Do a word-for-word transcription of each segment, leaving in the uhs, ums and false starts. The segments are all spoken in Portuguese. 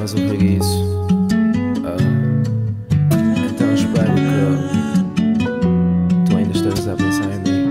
estás a ouvir isso, ah, então espero que tu ainda estejas a pensar em mim.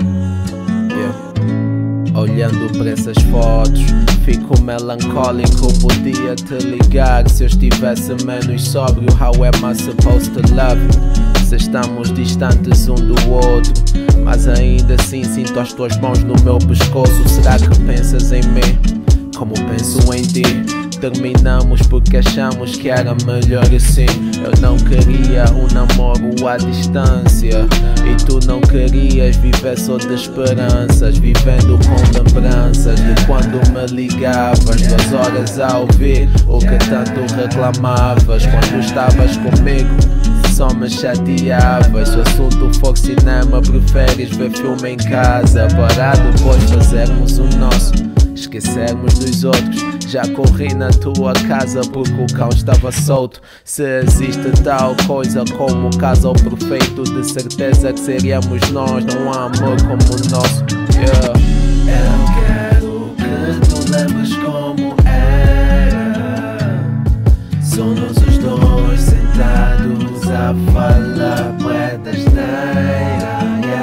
Yeah. Olhando para essas fotos, fico melancólico. Podia te ligar se eu estivesse menos sóbrio. How am I supposed to love you? Se estamos distantes um do outro, mas ainda assim sinto as tuas mãos no meu pescoço. Será que pensas em mim como penso em ti? Terminamos porque achamos que era melhor assim. Eu não queria um namoro à distância e tu não querias viver só de esperanças, vivendo com lembranças de quando me ligavas, duas horas a ouvir o que tanto reclamavas. Quando estavas comigo só me chateavas. Se o assunto for cinema, preferes ver filme em casa, para depois fazermos o nosso, esquecermos dos outros. Já corri na tua casa porque o cão estava solto. Se existe tal coisa como o casal perfeito, de certeza que seríamos nós. Não há amor como o nosso. Yeah. Eu quero que tu lembres como era. Somos os dois sentados a falar bué da asneira.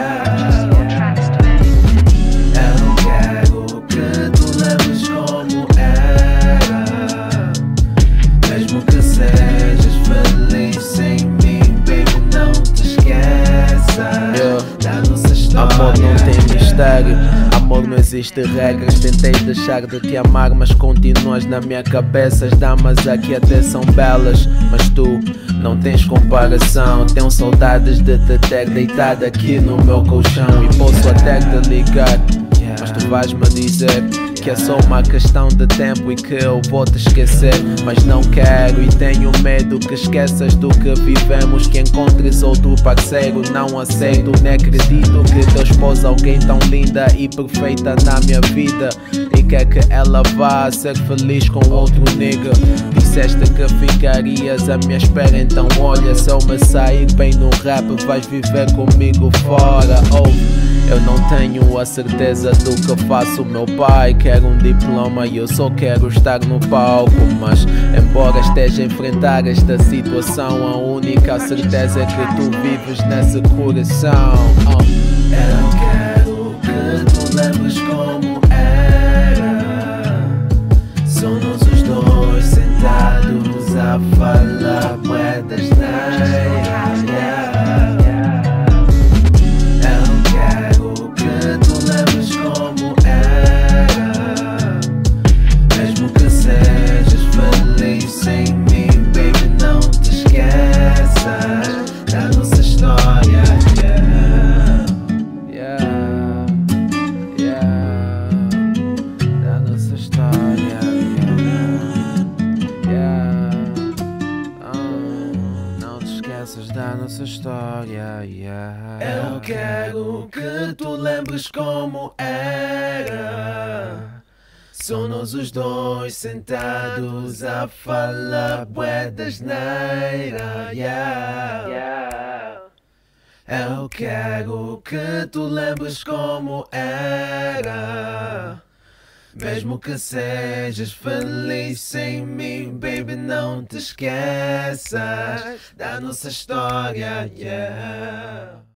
Amor não tem mistério, amor não existe regras. Tentei deixar de te amar, mas continuas na minha cabeça. As damas aqui até são belas, mas tu não tens comparação. Tenho saudades de te ter deitado aqui no meu colchão. E posso até te ligar, mas tu vais me dizer que é só uma questão de tempo e que eu vou te esquecer. Mas não quero e tenho medo que esqueças do que vivemos, que encontres outro parceiro. Não aceito, nem acredito que Deus pôs alguém tão linda e perfeita na minha vida e quer que ela vá ser feliz com outro nigga. Disseste que ficarias à minha espera, então olha, se eu me sair bem no rap, vais viver comigo fora. Oh, eu não tenho a certeza do que faço. Meu pai quer um diploma e eu só quero estar no palco. Mas embora esteja a enfrentar esta situação, a única certeza é que tu vives nesse coração. Oh. Eu quero que tu lembres como era. Somos os dois sentados a falar bué da asneira. Da nossa história, yeah. Eu quero que tu lembres como era. Somos os dois sentados a falar bué da asneira, yeah. Eu quero que tu lembres como era. Mesmo que sejas feliz sem mim, baby, não te esqueças da nossa história, yeah.